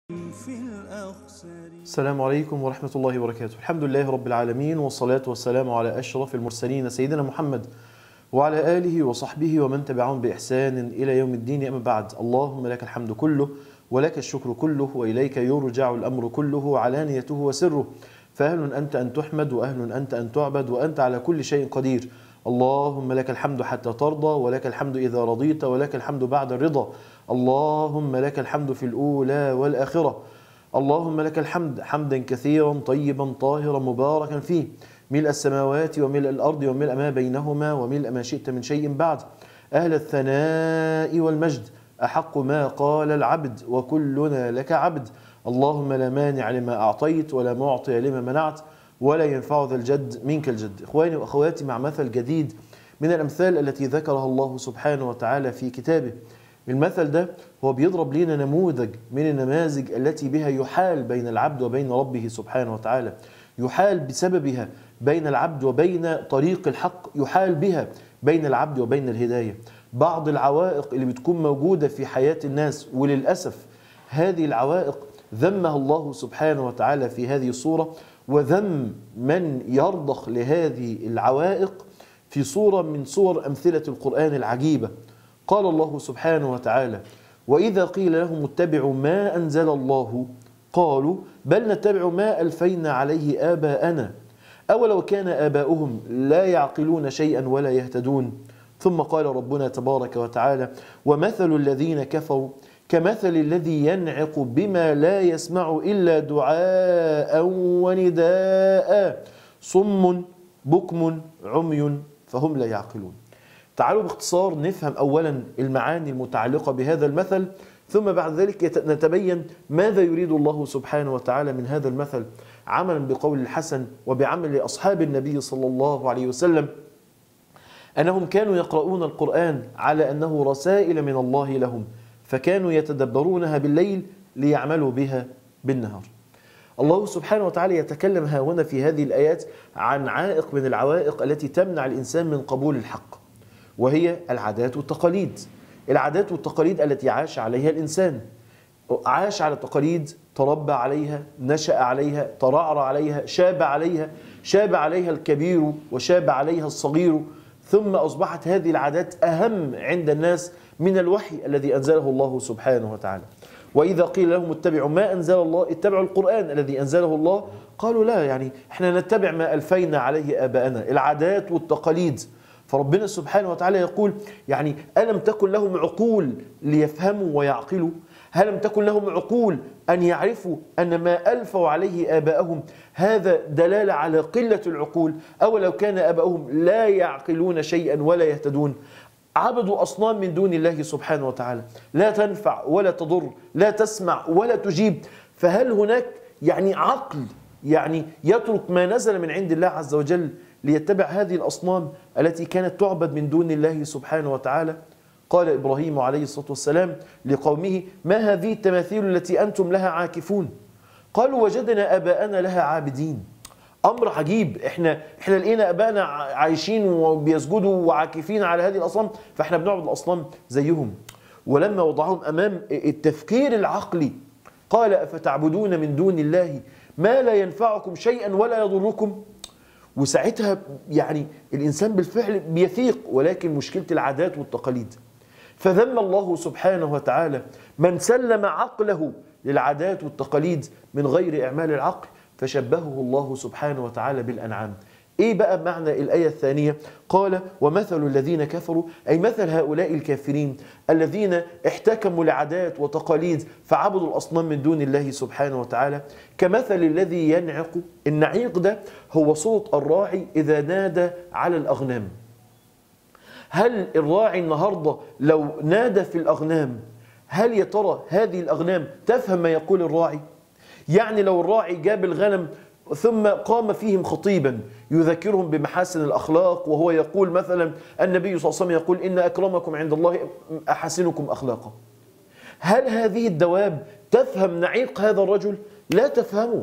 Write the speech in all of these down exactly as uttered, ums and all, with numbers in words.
السلام عليكم ورحمة الله وبركاته. الحمد لله رب العالمين، والصلاة والسلام على أشرف المرسلين سيدنا محمد وعلى آله وصحبه ومن تبعهم بإحسان إلى يوم الدين. أما بعد، اللهم لك الحمد كله ولك الشكر كله وإليك يرجع الأمر كله علانيته وسره، فأهل أنت أن تحمد وأهل أنت أن تعبد وأنت على كل شيء قدير. اللهم لك الحمد حتى ترضى، ولك الحمد إذا رضيت، ولك الحمد بعد الرضا. اللهم لك الحمد في الأولى والآخرة. اللهم لك الحمد حمدا كثيرا طيبا طاهرا مباركا فيه، ملء السماوات وملء الأرض وملء ما بينهما وملء ما شئت من شيء بعد. أهل الثناء والمجد، أحق ما قال العبد وكلنا لك عبد. اللهم لا مانع لما أعطيت ولا معطي لما منعت ولا ينفع ذا الجد منك الجد. إخواني وأخواتي، مع مثل جديد من الأمثال التي ذكرها الله سبحانه وتعالى في كتابه. المثل ده هو بيضرب لنا نموذج من النماذج التي بها يحال بين العبد وبين ربه سبحانه وتعالى، يحال بسببها بين العبد وبين طريق الحق، يحال بها بين العبد وبين الهداية. بعض العوائق اللي بتكون موجودة في حياة الناس، وللأسف هذه العوائق ذمها الله سبحانه وتعالى في هذه الصورة، وذم من يرضخ لهذه العوائق في صورة من صور أمثلة القرآن العجيبة. قال الله سبحانه وتعالى: وإذا قيل لهم اتبعوا ما أنزل الله قالوا بل نتبع ما ألفينا عليه آباءنا أولو كان آباؤهم لا يعقلون شيئا ولا يهتدون. ثم قال ربنا تبارك وتعالى: ومثل الذين كفروا كمثل الذي ينعق بما لا يسمع إلا دعاء ونداء صم بكم عمي فهم لا يعقلون. تعالوا باختصار نفهم أولا المعاني المتعلقة بهذا المثل، ثم بعد ذلك نتبين ماذا يريد الله سبحانه وتعالى من هذا المثل، عملا بقول الحسن وبعمل أصحاب النبي صلى الله عليه وسلم، أنهم كانوا يقرؤون القرآن على أنه رسائل من الله لهم، فكانوا يتدبرونها بالليل ليعملوا بها بالنهار. الله سبحانه وتعالى يتكلم ها هنا في هذه الآيات عن عائق من العوائق التي تمنع الإنسان من قبول الحق، وهي العادات والتقاليد. العادات والتقاليد التي عاش عليها الإنسان، عاش على تقاليد، تربى عليها، نشأ عليها، ترعرع عليها، شاب عليها، شاب عليها الكبير وشاب عليها الصغير، ثم أصبحت هذه العادات أهم عند الناس من الوحي الذي أنزله الله سبحانه وتعالى. وإذا قيل لهم اتبعوا ما أنزل الله، اتبعوا القرآن الذي أنزله الله، قالوا لا، يعني احنا نتبع ما ألفينا عليه آباءنا، العادات والتقاليد. فربنا سبحانه وتعالى يقول: يعني ألم تكن لهم عقول ليفهموا ويعقلوا؟ هل لم تكن لهم عقول أن يعرفوا أن ما ألفوا عليه آباءهم هذا دلالة على قلة العقول؟ أو لو كان آباؤهم لا يعقلون شيئا ولا يهتدون، عبدوا أصنام من دون الله سبحانه وتعالى، لا تنفع ولا تضر، لا تسمع ولا تجيب. فهل هناك يعني عقل يعني يترك ما نزل من عند الله عز وجل ليتبع هذه الأصنام التي كانت تعبد من دون الله سبحانه وتعالى؟ قال إبراهيم عليه الصلاة والسلام لقومه: ما هذه التماثيل التي أنتم لها عاكفون؟ قالوا: وجدنا آباءنا لها عابدين. أمر عجيب، إحنا إحنا لقينا آباءنا عايشين وبيسجدوا وعاكفين على هذه الأصنام، فإحنا بنعبد الأصنام زيهم. ولما وضعهم أمام التفكير العقلي قال: أفتعبدون من دون الله ما لا ينفعكم شيئا ولا يضركم؟ وساعتها يعني الإنسان بالفعل بيثيق، ولكن مشكلة العادات والتقاليد. فذم الله سبحانه وتعالى من سلم عقله للعادات والتقاليد من غير إعمال العقل، فشبهه الله سبحانه وتعالى بالأنعام. إيه بقى معنى الآية الثانية؟ قال: ومثل الذين كفروا، أي مثل هؤلاء الكافرين الذين احتكموا لعادات وتقاليد فعبدوا الأصنام من دون الله سبحانه وتعالى، كمثل الذي ينعق. النعيق ده هو صوت الراعي إذا نادى على الأغنام. هل الراعي النهاردة لو نادى في الأغنام، هل يا ترى هذه الأغنام تفهم ما يقول الراعي؟ يعني لو الراعي جاب الغنم ثم قام فيهم خطيبا يذكرهم بمحاسن الأخلاق، وهو يقول مثلا النبي صلى الله عليه وسلم يقول: إن أكرمكم عند الله أحسنكم أخلاقا، هل هذه الدواب تفهم نعيق هذا الرجل؟ لا تفهمه.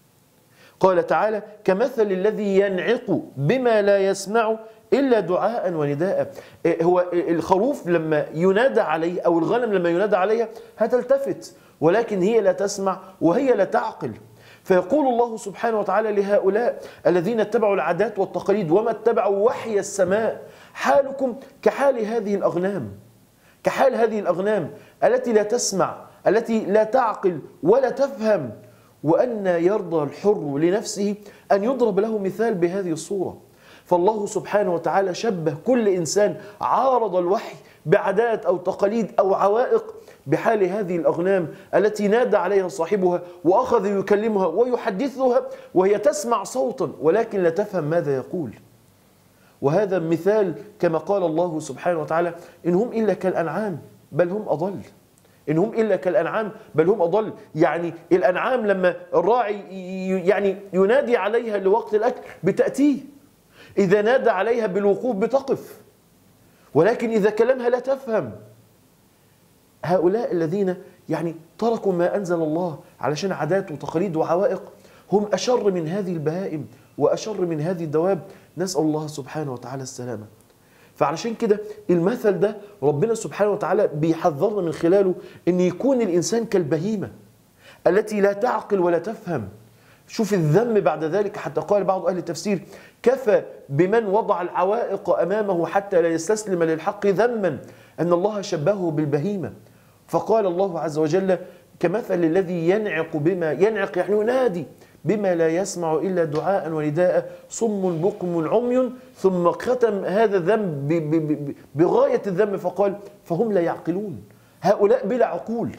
قال تعالى: كمثل الذي ينعق بما لا يسمع إلا دعاء ونداء. هو الخروف لما ينادى عليه أو الغنم لما ينادى عليها هتلتفت ولكن هي لا تسمع وهي لا تعقل. فيقول الله سبحانه وتعالى لهؤلاء الذين اتبعوا العادات والتقاليد وما اتبعوا وحي السماء: حالكم كحال هذه الأغنام، كحال هذه الأغنام التي لا تسمع، التي لا تعقل ولا تفهم. وأن يرضى الحر لنفسه أن يضرب له مثال بهذه الصورة. فالله سبحانه وتعالى شبه كل إنسان عارض الوحي بعادات أو تقاليد أو عوائق بحال هذه الأغنام التي نادى عليها صاحبها وأخذ يكلمها ويحدثها وهي تسمع صوتا ولكن لا تفهم ماذا يقول. وهذا مثال كما قال الله سبحانه وتعالى: إن هم إلا كالأنعام بل هم أضل. إن هم إلا كالأنعام بل هم أضل. يعني الأنعام لما الراعي يعني ينادي عليها لوقت الأكل بتأتيه، إذا نادى عليها بالوقوف بتقف، ولكن إذا كلمها لا تفهم. هؤلاء الذين يعني تركوا ما أنزل الله علشان عادات وتقاليد وعوائق هم أشر من هذه البهائم وأشر من هذه الدواب. نسأل الله سبحانه وتعالى السلامة. فعلشان كده المثل ده ربنا سبحانه وتعالى بيحذرنا من خلاله أن يكون الإنسان كالبهيمة التي لا تعقل ولا تفهم. شوف الذم بعد ذلك، حتى قال بعض أهل التفسير: كفى بمن وضع العوائق أمامه حتى لا يستسلم للحق ذما أن الله شبهه بالبهيمة. فقال الله عز وجل: كمثل الذي ينعق بما ينعق يعني ينادي بما لا يسمع إلا دعاء ونداء صم بكم عمي. ثم ختم هذا الذنب بغاية الذنب فقال: فهم لا يعقلون. هؤلاء بلا عقول.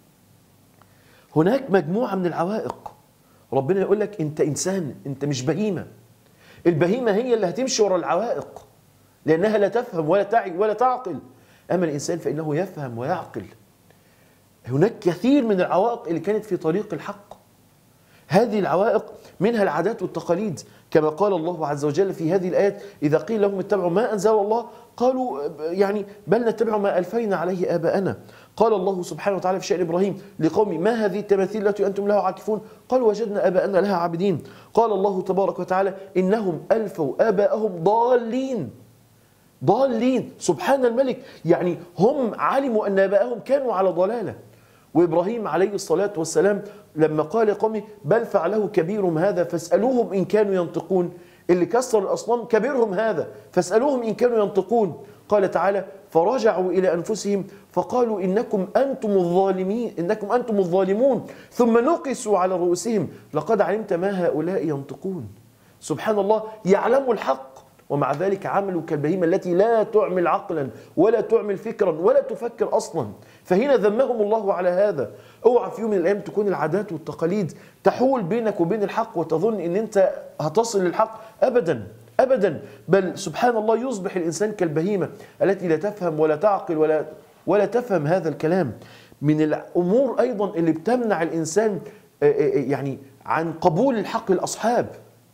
هناك مجموعة من العوائق ربنا يقول لك: أنت إنسان، أنت مش بهيمة. البهيمة هي اللي هتمشي ورا العوائق لأنها لا تفهم ولا تعي ولا تعقل، أما الإنسان فإنه يفهم ويعقل. هناك كثير من العوائق اللي كانت في طريق الحق. هذه العوائق منها العادات والتقاليد، كما قال الله عز وجل في هذه الآيات: إذا قيل لهم اتبعوا ما أنزل الله قالوا يعني بل نتبع ما ألفينا عليه آباءنا. قال الله سبحانه وتعالى في شأن إبراهيم لقوم: ما هذه التماثيل التي أنتم لها عاكفون؟ قالوا وجدنا آباءنا لها عابدين. قال الله تبارك وتعالى: إنهم ألفوا آباءهم ضالين. ضالين، سبحان الملك، يعني هم علموا أن آباءهم كانوا على ضلالة. وإبراهيم عليه الصلاة والسلام لما قال لقومه: بل فعله كبيرهم هذا فاسألوهم إن كانوا ينطقون. اللي كسر الأصنام كبيرهم هذا فاسألوهم إن كانوا ينطقون. قال تعالى: فرجعوا إلى أنفسهم فقالوا إنكم أنتم الظالمين إنكم أنتم الظالمون ثم نقسوا على رؤوسهم لقد علمت ما هؤلاء ينطقون. سبحان الله، يعلموا الحق ومع ذلك عملوا كالبهيمة التي لا تعمل عقلا ولا تعمل فكرا ولا تفكر أصلا. فهنا ذمهم الله على هذا. اوعى في يوم من الأيام تكون العادات والتقاليد تحول بينك وبين الحق وتظن ان انت هتصل للحق. أبدا أبدا، بل سبحان الله يصبح الإنسان كالبهيمة التي لا تفهم ولا تعقل ولا ولا تفهم هذا الكلام. من الأمور أيضا اللي بتمنع الإنسان يعني عن قبول الحق الأصحاب.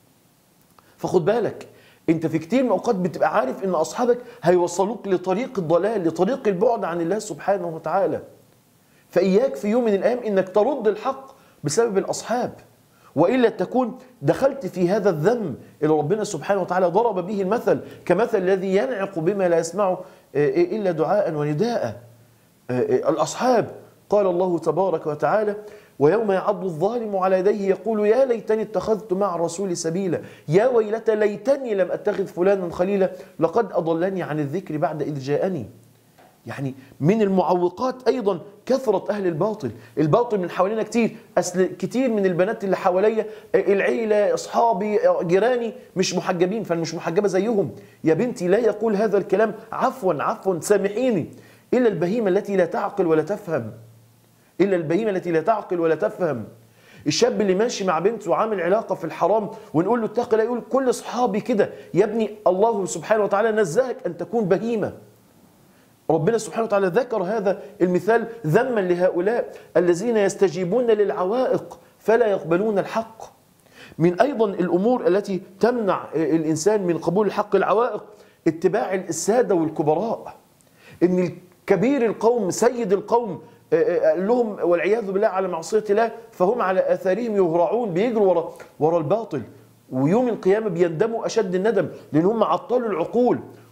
فخد بالك، انت في كتير من الأوقات بتبقى عارف ان أصحابك هيوصلوك لطريق الضلال، لطريق البعد عن الله سبحانه وتعالى. فإياك في يوم من الأيام انك ترد الحق بسبب الأصحاب، وإلا تكون دخلت في هذا الذم اللي ربنا سبحانه وتعالى ضرب به المثل، كمثل الذي ينعق بما لا يسمع إلا دعاء ونداء. الأصحاب قال الله تبارك وتعالى: ويوم يعض الظالم على يديه يقول يا ليتني اتخذت مع الرسول سبيلا يا ويلتى ليتني لم أتخذ فلانا خليلا لقد أضلني عن الذكر بعد إذ جاءني. يعني من المعوقات أيضا كثرة أهل الباطل. الباطل من حوالينا كتير. أصل كتير من البنات اللي حواليا، العيلة، أصحابي، جيراني مش محجبين فأنا مش محجبة زيهم. يا بنتي لا يقول هذا الكلام، عفوا عفوا سامحيني، إلا البهيمة التي لا تعقل ولا تفهم. إلا البهيمة التي لا تعقل ولا تفهم. الشاب اللي ماشي مع بنته وعامل علاقة في الحرام ونقول له اتق الله، يقول كل أصحابي كده. يا ابني الله سبحانه وتعالى نزهك أن تكون بهيمة. ربنا سبحانه وتعالى ذكر هذا المثال ذما لهؤلاء الذين يستجيبون للعوائق فلا يقبلون الحق. من أيضا الأمور التي تمنع الإنسان من قبول الحق العوائق اتباع السادة والكبراء. إن كبير القوم سيد القوم قال لهم والعياذ بالله على معصية الله فهم على آثارهم يهرعون، بيجروا ورا ورا الباطل، ويوم القيامة بيندموا أشد الندم لأن هم عطلوا العقول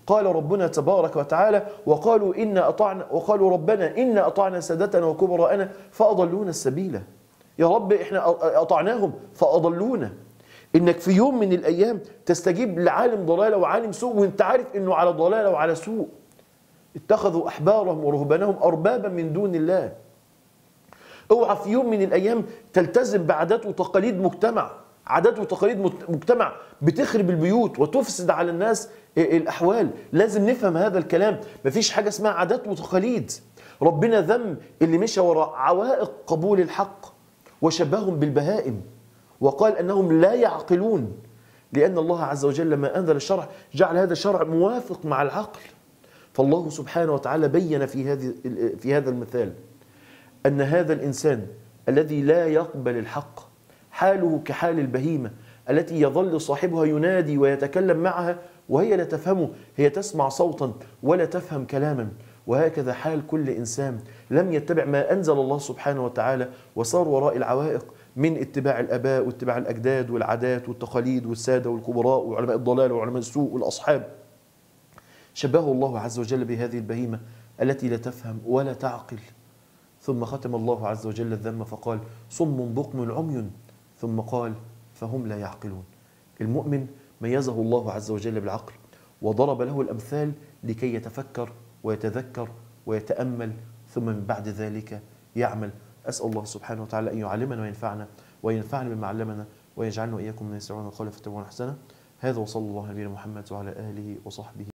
قال ربنا تبارك وتعالى: وقالوا إنا أطعنا وقالوا ربنا إنا أطعنا سادتنا وكبراءنا فأضلونا السبيل. يا رب إحنا أطعناهم فأضلونا. إنك في يوم من الأيام تستجيب لعالم ضلالة وعالم سوء وإنت عارف إنه على ضلالة وعلى سوء. اتخذوا أحبارهم ورهبانهم أربابا من دون الله. اوعى في يوم من الأيام تلتزم بعادات وتقاليد مجتمع، عادات وتقاليد مجتمع بتخرب البيوت وتفسد على الناس الأحوال. لازم نفهم هذا الكلام. مفيش حاجة اسمها عادات وتقاليد. ربنا ذم اللي مشى وراء عوائق قبول الحق وشبههم بالبهائم، وقال أنهم لا يعقلون، لأن الله عز وجل لما أنزل الشرع جعل هذا الشرع موافق مع العقل. فالله سبحانه وتعالى بين في هذه في هذا المثال أن هذا الإنسان الذي لا يقبل الحق حاله كحال البهيمة التي يظل صاحبها ينادي ويتكلم معها وهي لا تفهمه، هي تسمع صوتا ولا تفهم كلاما. وهكذا حال كل إنسان لم يتبع ما أنزل الله سبحانه وتعالى وصار وراء العوائق من اتباع الآباء واتباع الأجداد والعادات والتقاليد والسادة والكبراء وعلماء الضلال وعلماء السوء والأصحاب. شبهه الله عز وجل بهذه البهيمة التي لا تفهم ولا تعقل. ثم ختم الله عز وجل الذم فقال: صم بكم عمي، ثم قال: فهم لا يعقلون. المؤمن ميزه الله عز وجل بالعقل وضرب له الأمثال لكي يتفكر ويتذكر ويتأمل، ثم من بعد ذلك يعمل. أسأل الله سبحانه وتعالى أن يعلمنا وينفعنا وينفعنا بما علمنا ويجعلنا وإياكم من يستمعون القول فيتبعون أحسنه. هذا وصلى الله على نبينا محمد وعلى آله وصحبه